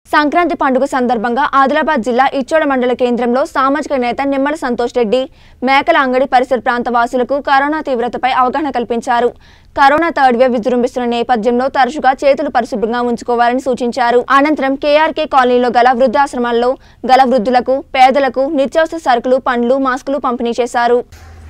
సంక్రాంతి పండుగ సందర్భంగా ఆదిలాబాద్ జిల్లా ఇచ్చోడ మండల కేంద్రంలో సామాజిక నేత నిమ్మల సంతోష్ రెడ్డి మేకల అంగడి పరిసర ప్రాంత వాసులకు కరోనా తీవ్రతపై అవగాహన కల్పించారు. కరోనా థర్డ్ వేవ్ విజృంభిస్తున్న నేపథ్యంలో తరచుగా చేతులు పరిశుభ్రంగా ఉంచుకోవాలని సూచించారు. అనంతరం కేఆర్కే కాలనీలో గల వృద్ధాశ్రమాల్లో గల వృద్ధులకు, పేదలకు నిత్యావసర సరుకులు, పండ్లు, మాస్కులు పంపిణీ చేశారు.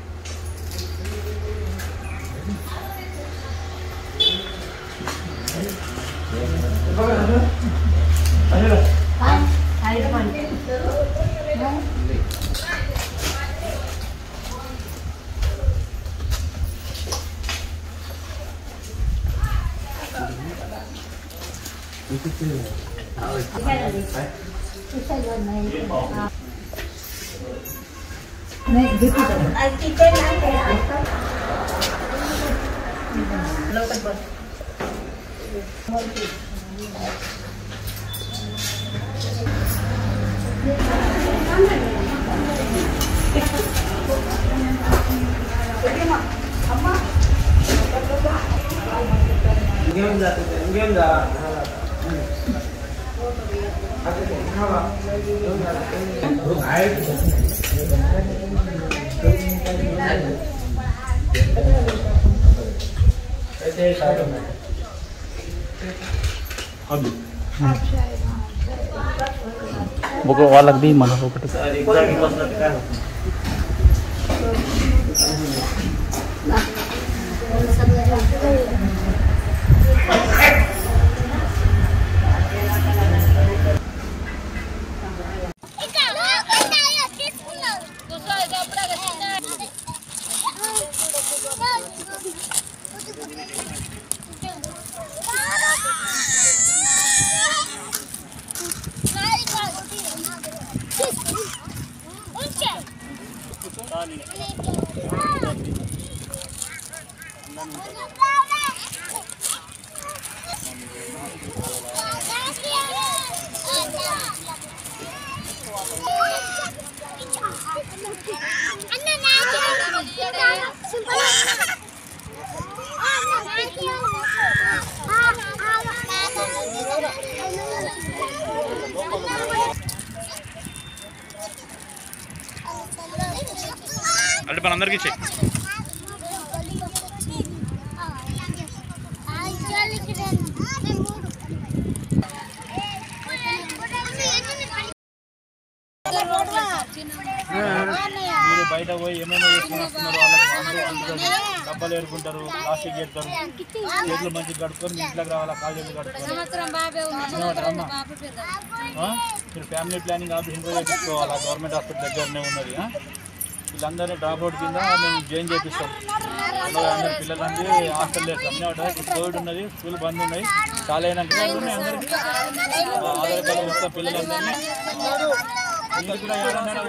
వాళ్ళకి दी మన ఒకటి అంటే మనందరికీ చెక్ మీరు బయట పోయి ఏమేమో చేసుకుని వస్తున్నారు. వాళ్ళకి డబ్బాలు ఏరుకుంటారు, ప్లాస్టిక్ చేస్తారు, చేతులు మంచిగా కడుక్కొని మీ ఇంట్లోకి రావాలా, కాలేజీలు కడుక్కొని మీరు ఫ్యామిలీ ప్లానింగ్ ఆఫీస్ ఇంట్లో చేయించుకోవాలా. గవర్నమెంట్ హాస్పిటల్ దగ్గరనే ఉన్నది. వీళ్ళందరినీ డ్రాప్ అవుట్ కింద మేము జాయిన్ చేపిస్తాం. అందరు పిల్లలందరూ హాస్టల్ చేస్తాం. కోవిడ్ ఉన్నది, స్కూల్ బంద్ ఉన్నాయి. చాలా అయినాక అందరికీ ఆధార్ కార్డు మొత్తం పిల్లలందరినీ అందరికీ కూడా ఎవరన్నా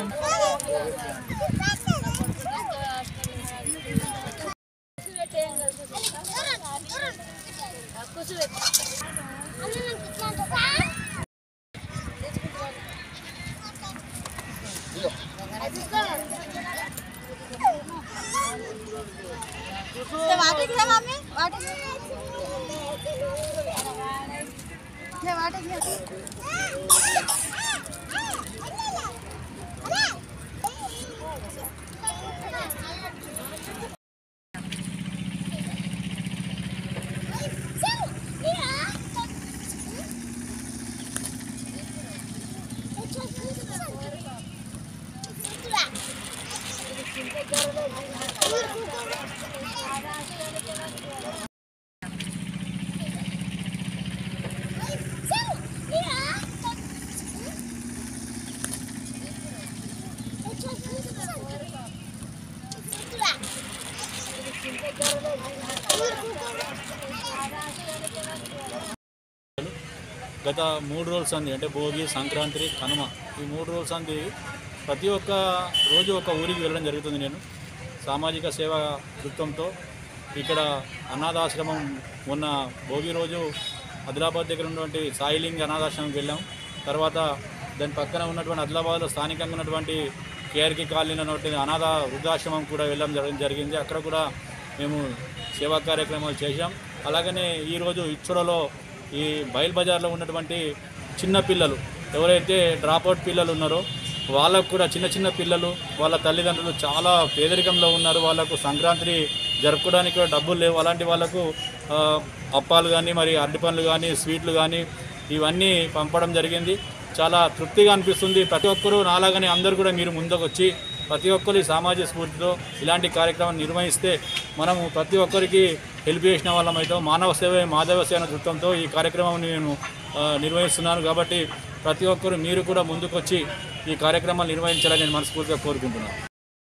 గత 3 రోజుల సంది అంటే భోగి, సంక్రాంతి, కనుమ ఈ 3 రోజుల సంది ప్రతి ఒక్క రోజు ఒక ఊరికి వెళ్ళడం జరుగుతుంది. నేను సామాజిక సేవా దృక్పథంతో ఇక్కడ అనాథాశ్రమం మొన్న భోగి రోజు ఆదిలాబాద్ దగ్గర ఉన్నటువంటి సాయిలింగ్ అనాథాశ్రమంకి వెళ్ళాం. తర్వాత దాని పక్కన ఉన్నటువంటి ఆదిలాబాద్లో స్థానికంగా ఉన్నటువంటి కేఆర్కే కాలనీలో ఉన్నటువంటి అనాథ వృద్ధాశ్రమం కూడా వెళ్ళడం జరిగింది. అక్కడ కూడా మేము సేవా కార్యక్రమాలు చేశాం. అలాగనే ఈరోజు ఇచ్చోడలో ఈ బయల్ బజార్లో ఉన్నటువంటి చిన్న పిల్లలు ఎవరైతే డ్రాప్అవుట్ పిల్లలు ఉన్నారో వాళ్ళకు కూడా చిన్న పిల్లలు వాళ్ళ తల్లిదండ్రులు చాలా పేదరికంలో ఉన్నారు. వాళ్ళకు సంక్రాంతి జరుపుకోవడానికి కూడా డబ్బులు లేవు. అలాంటి వాళ్ళకు అప్పాలు కానీ మరి అరటి పండ్లు కానీ స్వీట్లు కానీ ఇవన్నీ పంపడం జరిగింది. చాలా తృప్తిగా అనిపిస్తుంది. ప్రతి ఒక్కరూ నాలాగానే అందరూ కూడా మీరు ముందుకు వచ్చి ప్రతి ఒక్కరు సామాజిక స్ఫూర్తితో ఇలాంటి కార్యక్రమాన్ని నిర్వహిస్తే మనము ప్రతి ఒక్కరికి హెల్ప్ చేసిన వాళ్ళం అయితే మానవ సేవ మాధవ సేవ అనే దృక్పథంతో ఈ కార్యక్రమాన్ని నేను నిర్వహిస్తున్నాను. కాబట్టి ప్రతి ఒక్కరు మీరు కూడా ముందుకొచ్చి ఈ కార్యక్రమాలు నిర్వహించాలని నేను మనస్ఫూర్తిగా కోరుకుంటున్నాను.